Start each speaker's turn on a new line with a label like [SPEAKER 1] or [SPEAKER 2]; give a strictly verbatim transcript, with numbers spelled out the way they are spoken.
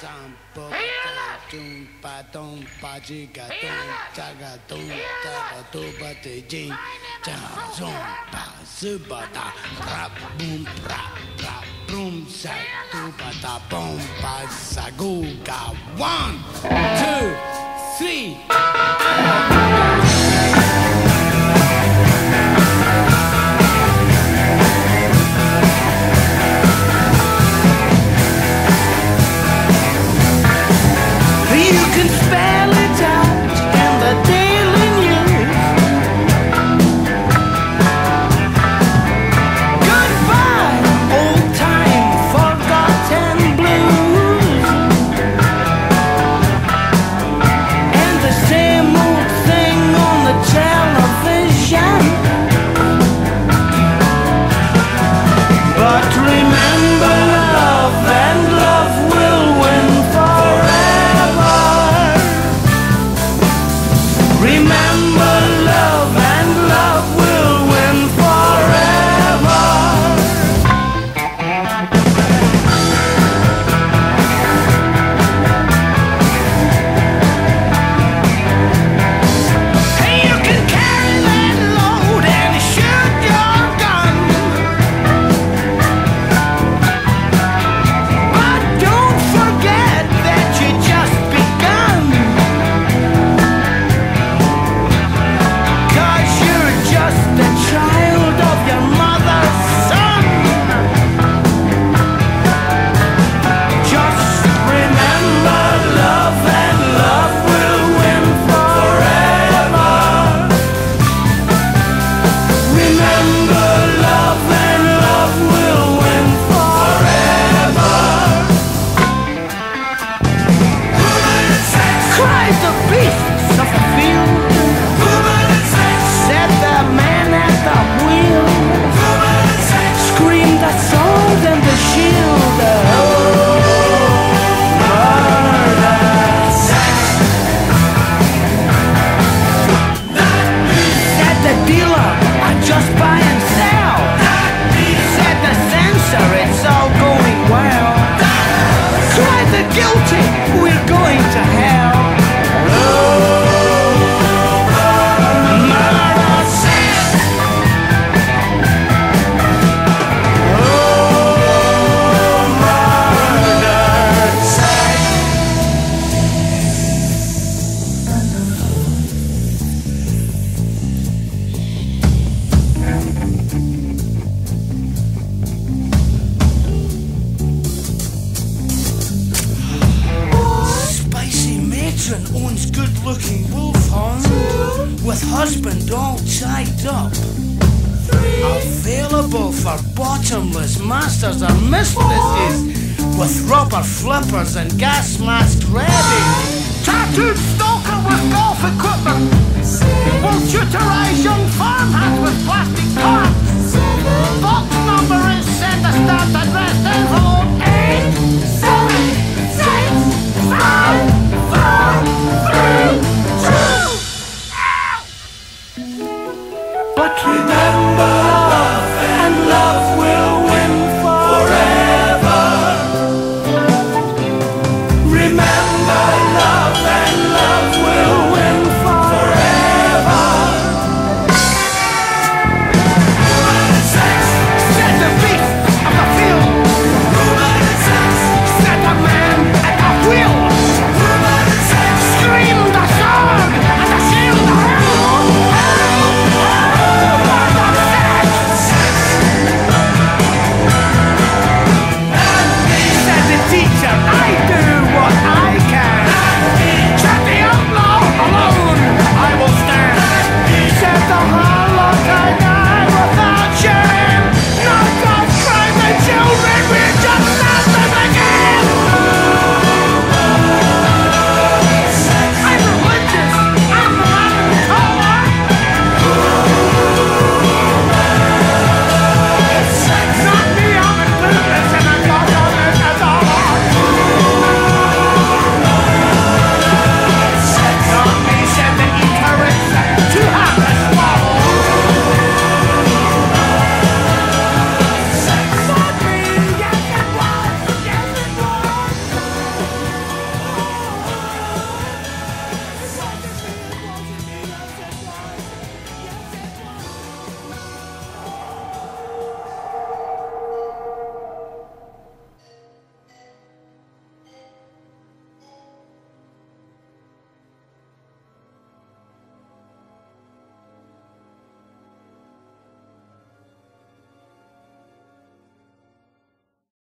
[SPEAKER 1] One, two, three. You can spell it out in the daily news. Goodbye, old time forgotten blues. And the same old thing on the television. But remember, love and love will win forever. Remember, love and love will win forever. Hey, you can carry that load and shoot your gun, but don't forget that you just begun. Cause you're just the child of your mother's son. Just remember, love and love will win forever. Remember, love and love will win forever. Cried the beasts of the field, said the man at the wheel, screamed the sword and the shield. Oh, murder. Said the dealer, I just buy and sell. Said the censor, it's all going well. Cried the guilty, we're going to hell. Oh, murder. Spicy matron owns good-looking wolfhound with husband all tied up. Available for bottomless masters or mistresses with rubber flippers and gas mask ready. Tattooed stalker with golf equipment will tutorize young farmhands with plastic cards. Box number is send a start address.